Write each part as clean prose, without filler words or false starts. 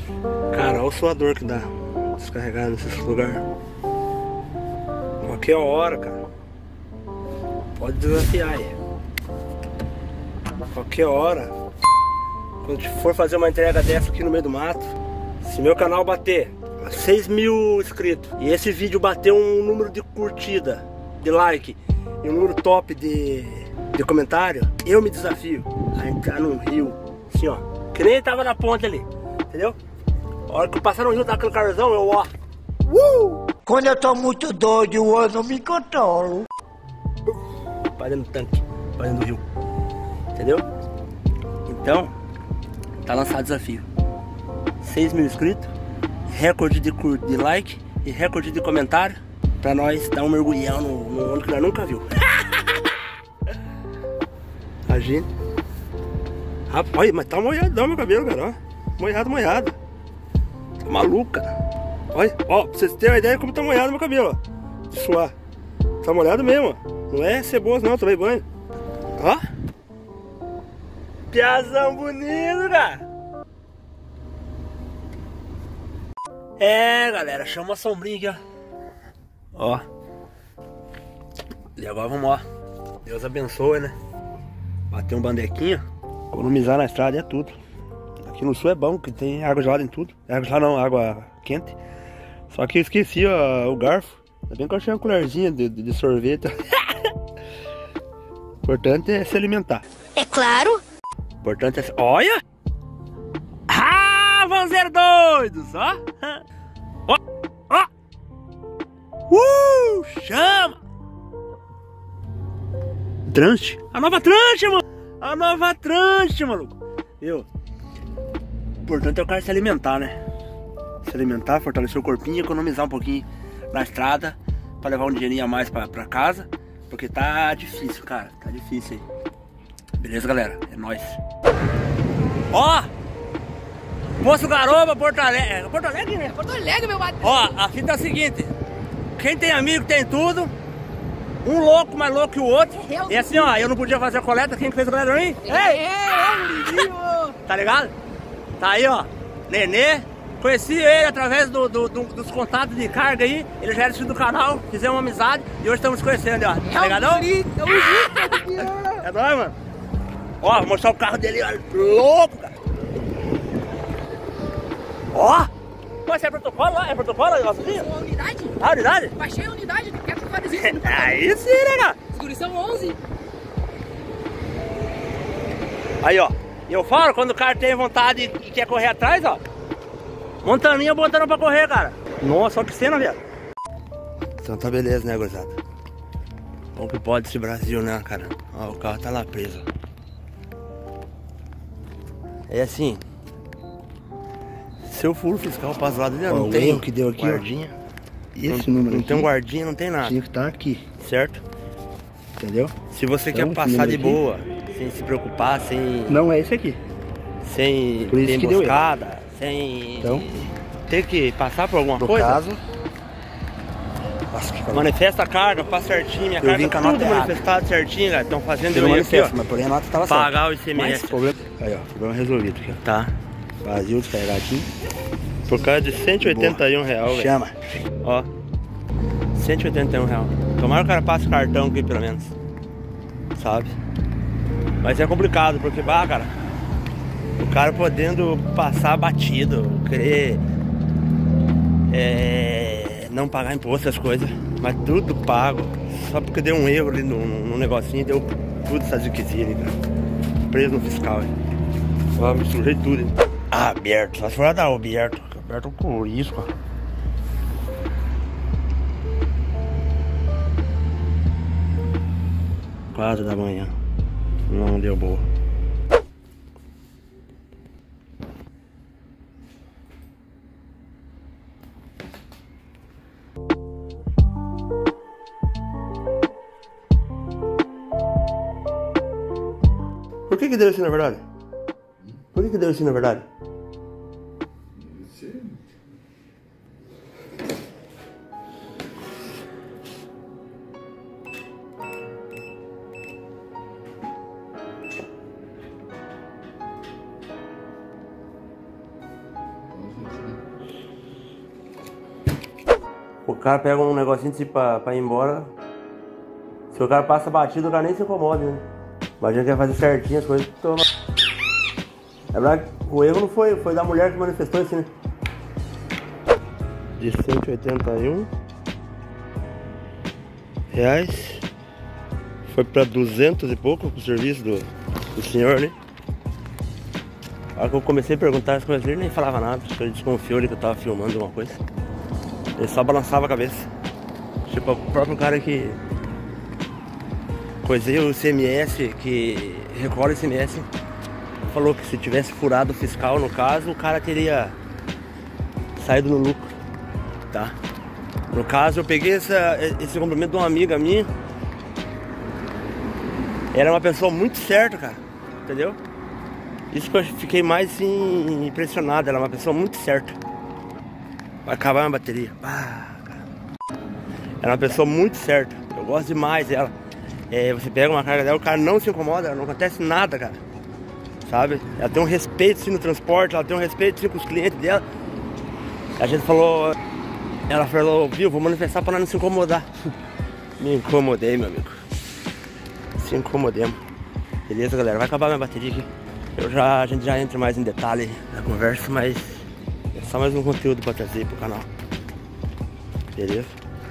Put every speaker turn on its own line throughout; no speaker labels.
Cara, olha o suador que dá descarregar nesses lugares. Qualquer hora, cara. Pode desafiar aí. Qualquer hora. Quando for fazer uma entrega dessa aqui no meio do mato, se meu canal bater 6.000 inscritos e esse vídeo bater um número de curtida, de like e um número top de comentário, eu me desafio a entrar num rio, assim ó, que nem tava na ponte ali, entendeu? A hora que eu passar no rio, tá aquele carzão, eu ó.
Quando eu tô muito doido, eu não me controlo.
Pra dentro do tanque, pra dentro do rio, entendeu? Então, tá lançado o desafio. 6.000 inscritos, recorde de like e recorde de comentário, pra nós dar um mergulhão no ano que nós nunca viu. A gente... Rapaz, olha, mas tá molhadão meu cabelo, cara, ó. Molhado. Tá maluco, cara. Olha, ó, pra vocês terem uma ideia de como tá molhado meu cabelo, ó. De suar. Tá molhado mesmo, ó. Não é ceboso não, tomei banho. Ó. Piazão bonito, cara. É, galera, chama a sombrinha aqui, ó. Ó. E agora vamos, ó. Deus abençoe, né? Bater um bandequinho. Economizar na estrada é tudo. Aqui no sul é bom, que tem água gelada em tudo. Água gelada não, água quente. Só que eu esqueci, ó, o garfo. Ainda bem que eu achei uma colherzinha de sorvete. O importante é se alimentar.
É claro.
O importante é... Olha! Ah, vamos ser doidos, ó! Ó! Ó! Chama! Tranche! A nova tranche, mano! A nova tranche, maluco! Viu? O importante é o cara se alimentar, né? Se alimentar, fortalecer o corpinho e economizar um pouquinho na estrada pra levar um dinheirinho a mais pra casa. Porque tá difícil, cara. Tá difícil aí. Beleza, galera? É nóis. Ó! Poço Garoba, Porto Alegre. Porto Alegre, né?
Porto Alegre, meu madrinho.
Ó, a fita é a seguinte. Quem tem amigo tem tudo. Um louco mais louco que o outro. E assim, ó, eu não podia fazer a coleta. Quem que fez a coleta pra mim? Tá ligado? Tá aí, ó. Nenê. Conheci ele através dos contatos de carga aí. Ele já era inscrito do canal. Fizemos uma amizade. E hoje estamos conhecendo, ó. Tá ligadão? É nóis, mano. Ó, vou mostrar o carro dele, ó. Louco, cara. Ó. Mas é protocolo lá? É protocolo a gasolina?
A unidade?
Ah, unidade?
Baixei a unidade, quero que faz isso.
Aí sim, né, cara?
Segurança 11.
Aí, ó. Eu falo, quando o cara tem vontade e quer correr atrás, ó. Montaninha botando pra correr, cara. Nossa, olha que cena, velho. Então tá beleza, né, gurizada? Como que pode esse Brasil, né, cara? Ó, o carro tá lá preso. É assim. Se eu furo fiscal passo do lado dele, não tem
o que deu aqui,
guardinha.
Esse número
não
aqui
tem um guardinha, não tem nada.
tinha que estar aqui,
Certo?
entendeu?
Se você
Então,
quer passar de
aqui.
boa, sem se preocupar, sem
Não é esse aqui.
sem
Por isso
ter
que deu
emboscada, sem
Então,
ter que passar por alguma
no
coisa.
caso... Nossa, que calor.
Manifesta a carga, faz certinho, minha
Eu vim
carga
com a
tudo
nota errada.
manifestado certinho, cara. Estão fazendo
Eu
eu
não
ir aqui,
manifesto,
ó,
mas porém a nota estava certa.
pagar o
Mas
ICMS.
problema... Aí, ó, problema resolvido aqui, ó.
Tá.
Vazio, descarregadinho.
Por causa de R$181, velho.
Chama.
Ó. R$181. Tomara que o cara passe o cartão aqui, pelo menos. Sabe? Mas é complicado, porque, bah, cara, o cara podendo passar batido, querer não pagar imposto, essas coisas, mas tudo pago. Só porque deu um erro ali no negocinho, deu tudo essas esquisitas, cara. Preso no fiscal, hein. Ó, me sujei tudo, hein. Ah, aberto, só se for dar aberto. Aberto por isso, cara. Quase da manhã. Não deu boa. Por que deu assim na verdade? Por que deu assim na verdade? O cara pega um negocinho assim pra ir embora. Se o cara passa batido, o cara nem se incomoda, né? Imagina que vai fazer certinho as coisas. É verdade, o erro não foi da mulher que manifestou assim, né? De 181 reais foi pra 200 e pouco o serviço do senhor, né? A hora que eu comecei a perguntar as coisas, ele nem falava nada. Acho que ele desconfiou que eu tava filmando alguma coisa. Ele só balançava a cabeça. Tipo, o próprio cara que coisei o ICMS, que recolhe o ICMS, falou que se tivesse furado o fiscal, no caso, o cara teria saído no lucro, tá? No caso, eu peguei esse complemento de uma amiga minha. Era uma pessoa muito certa, cara, entendeu? Isso que eu fiquei mais assim, impressionado. Ela é uma pessoa muito certa. Vai acabar a bateria. Ela é uma pessoa muito certa. Eu gosto demais dela. Você pega uma carga dela, o cara não se incomoda, não acontece nada, cara. Sabe? Ela tem um respeito sim no transporte, ela tem um respeito sim com os clientes dela. A gente falou, ela falou, viu, vou manifestar pra nós não se incomodar. Me incomodei, meu amigo. Se incomodemos. Beleza, galera? Vai acabar minha bateria aqui. A gente já entra mais em detalhe na conversa, mas é só mais um conteúdo pra trazer pro canal. Beleza?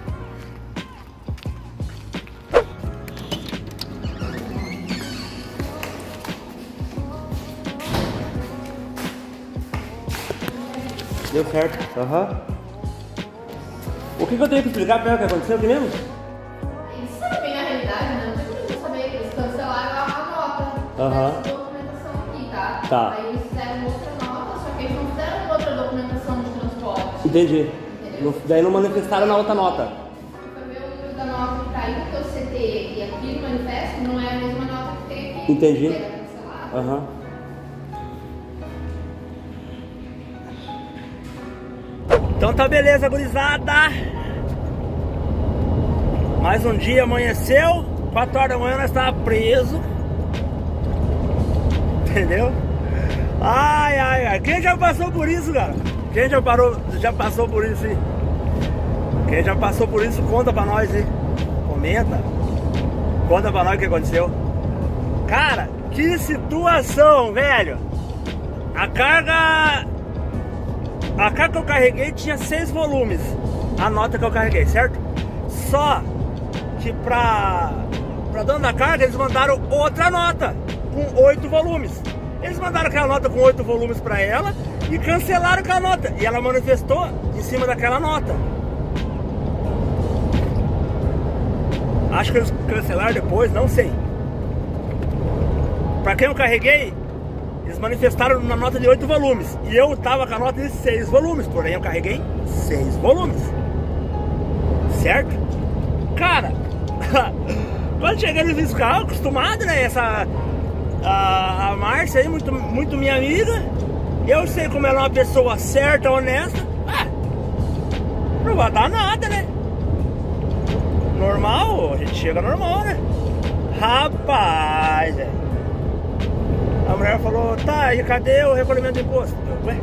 Deu certo? Aham. O que eu tenho que explicar pra ela que aconteceu aqui mesmo?
Eles sabem a realidade, né? Não tem como saber que eles cancelaram a nota.
Aham.
Essa documentação aqui, tá?
Tá.
Aí eles fizeram outra nota, só que eles não fizeram outra documentação de transporte.
Entendi.
Entendeu?
Daí não manifestaram na outra nota.
Foi ver o número da nota que tá aí no teu CT e aqui no manifesto não é a mesma nota que tem aqui.
Entendi.
Que era cancelada.
Aham. Então tá beleza, gurizada. Mais um dia amanheceu. 4 horas da manhã nós tava preso. Entendeu? Ai, ai, ai. Quem já passou por isso, cara? Quem já passou por isso, hein? Quem já passou por isso, conta pra nós, hein? Comenta. Conta pra nós o que aconteceu. Cara, que situação, velho. A carga que eu carreguei tinha 6 volumes. A nota que eu carreguei, certo? Só que pra dona da carga eles mandaram outra nota com 8 volumes. Eles mandaram aquela nota com 8 volumes pra ela e cancelaram aquela nota. E ela manifestou em cima daquela nota. Acho que eles cancelaram depois, não sei. Pra quem eu carreguei, eles manifestaram na nota de 8 volumes. E eu tava com a nota de 6 volumes. Porém eu carreguei 6 volumes. Certo? Cara, quando cheguei no fiscal, acostumado, né? A Márcia aí, muito minha amiga. Eu sei como ela é uma pessoa certa, honesta. Não vai dar nada, né? Normal, a gente chega normal, né? Rapaz, a mulher falou, tá, e cadê o recolhimento do imposto? Ué?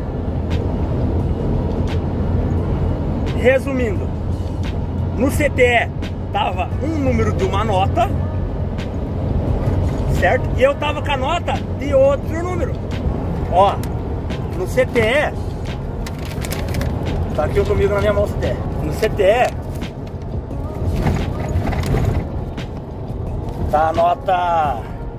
Resumindo, no CTE tava um número de uma nota, certo? E eu tava com a nota de outro número. Ó, no CTE, tá aqui comigo na minha mão o CTE. No CTE tá a nota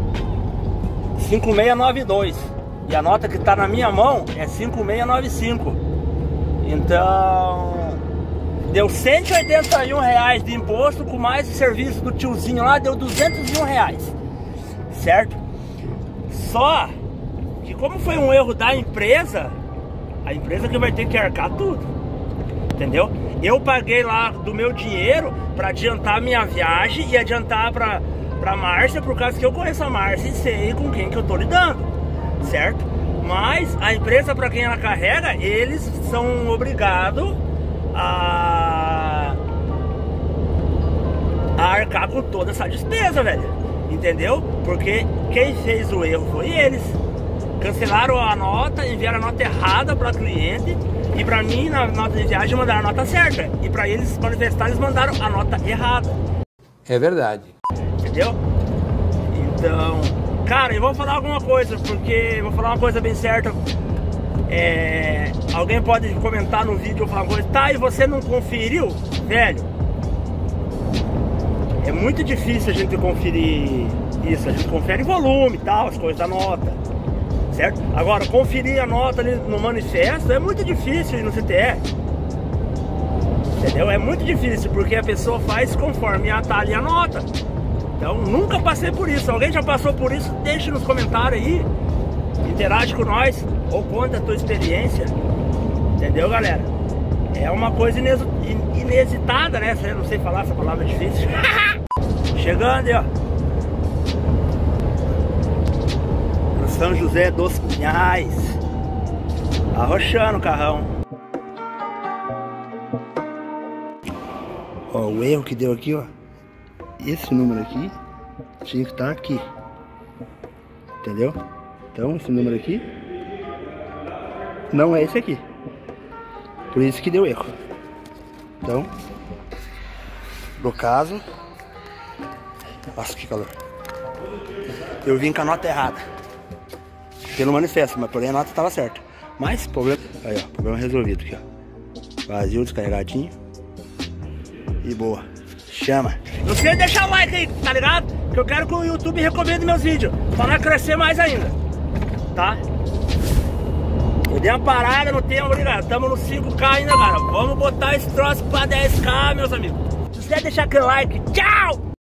5692 e a nota que tá na minha mão é 5695. Então deu 181 reais de imposto, com mais o serviço do tiozinho lá deu 201 reais, certo? Só que como foi um erro da empresa, a empresa que vai ter que arcar tudo, entendeu? Eu paguei lá do meu dinheiro para adiantar a minha viagem e adiantar pra Márcia, por causa que eu conheço a Márcia e sei com quem que eu tô lidando, certo? Mas a empresa para quem ela carrega, eles são obrigados a arcar com toda essa despesa, velho, entendeu? Porque quem fez o erro foi eles. cancelaram a nota, enviaram a nota errada para o cliente. E pra mim, na nota de viagem, mandaram a nota certa. E pra eles manifestar, eles mandaram a nota errada.
É verdade.
Entendeu? Então, cara, eu vou falar alguma coisa, porque vou falar uma coisa bem certa. Alguém pode comentar no vídeo ou falar uma coisa. Tá, e você não conferiu? Velho, é muito difícil a gente conferir isso. A gente confere volume e tal, as coisas da nota. Certo? Agora, conferir a nota ali no manifesto é muito difícil no CTE. Entendeu? É muito difícil, porque a pessoa faz conforme tá ali a nota. Então, nunca passei por isso. Alguém já passou por isso? Deixe nos comentários aí. Interage com nós, ou conta a tua experiência. Entendeu, galera? É uma coisa inexitada, né? Eu não sei falar, essa palavra é difícil. Chegando aí, ó. São José dos Pinhais. Arrochando o carrão. Ó, o erro que deu aqui, ó. Esse número aqui tinha que estar aqui. Entendeu? Então, esse número aqui não é esse aqui. Por isso que deu erro. Então, no caso... Nossa, que calor. Eu vim com a nota errada. Pelo manifesto, mas porém a nota estava certa. Mas, problema... Aí, ó, problema resolvido aqui, ó. Vazio, descarregadinho. E boa. Chama. Não esqueça de deixar o like aí, tá ligado? Que eu quero que o YouTube recomende meus vídeos. Pra nós crescer mais ainda. Tá? Eu dei uma parada no tempo, obrigado. Tamo no 5K ainda, cara. Vamos botar esse troço pra 10K, meus amigos. Não esqueça de deixar aquele like. Tchau!